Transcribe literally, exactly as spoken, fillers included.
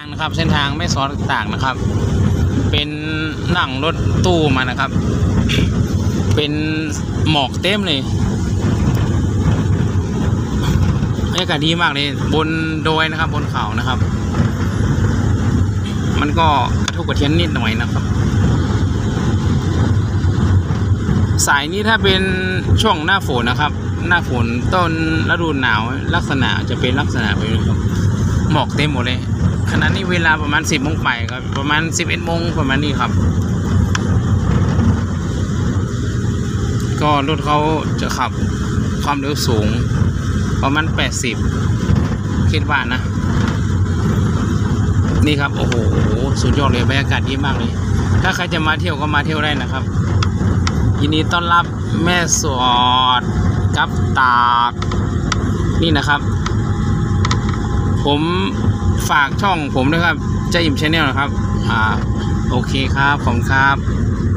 นะครับเส้นทางไม่ซอต่างๆนะครับเป็นนั่งรถตู้มานะครับเป็นหมอกเต็มเลยบรรยากาศดีมากเลยบนดอยนะครับบนเขานะครับมันก็กระทบกระเทียนนิดหน่อยนะครับสายนี้ถ้าเป็นช่วงหน้าฝนนะครับหน้าฝนต้นฤดูหนาวลักษณะจะเป็นลักษณะแบบนี้ครับหมอกเต็มหมดเลยขณะนี้เวลาประมาณสิบโมงไปครับประมาณสิบเอ็ดโมงประมาณนี้ครับก็รถเขาจะขับความเร็วสูงประมาณแปดสิบคิดว่านะนี่ครับโอ้โหสุดยอดเลยบรรยากาศดีมากเลยถ้าใครจะมาเที่ยวก็มาเที่ยวได้นะครับยินดีต้อนรับแม่สอดกับตากนี่นะครับผมฝากช่องผมด้วยครับใจอิ่มชาแนลนะครับอ่าโอเคครับขอบคุณครับ